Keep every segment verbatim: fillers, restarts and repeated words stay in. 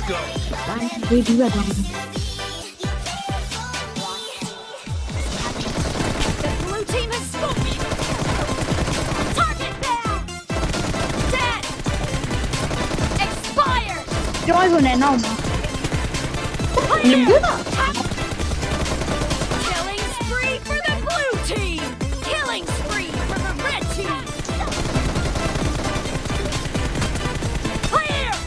go. Gue juga dong. The blue team has scored. Target down. Dead. Expired. Cho ai vừa nè nào mà. Đừng biết à. Killing spree for the blue team. Killing spree for the red team. Clear.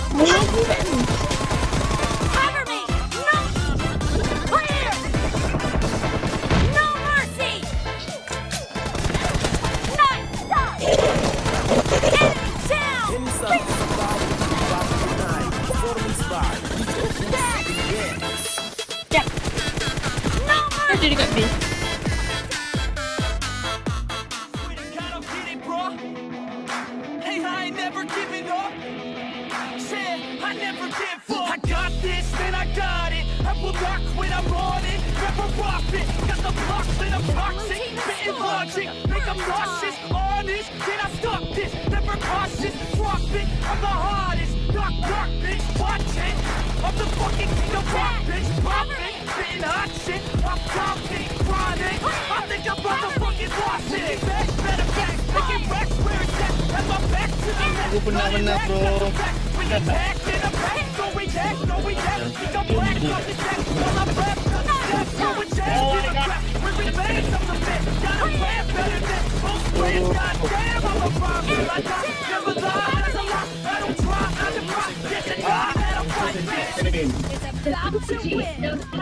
Cover me. No. Clear. No mercy. Nice shot. Enemy down. Inside survival five nine. Performance by Dead. Chắc. No Nó mercy. chưa đi gặp đi. Hey, I ain't never giving up. Said I never give up. I got this, then I got it. I will rock when I'm on it. Never rock it. Got the blocks that I'm toxic. Spitting logic, make them nauseous. Honest, then I stop this. Never cautious, drop it. I'm the hardest. Knock, knock, bitch. Watch it. I'm the fucking king of rock, bitch. Pop it. Spitting hot shit. I'm talking chronic. I think I'm about to fucking lost it. Back, better back. Making racks where it's at. Have my back to the left. Gue benar-benar bro. We get back in the back. No, we back. No, we back. We go black. No, we back. While I'm rap. No, we jack. Get a crap. We remain of the bit. Got a plan better than most players. Goddamn, I'm a problem. I got never lie. That's a lie. I don't try. I don't try. Yes, and God, I don't fight. Is about to win.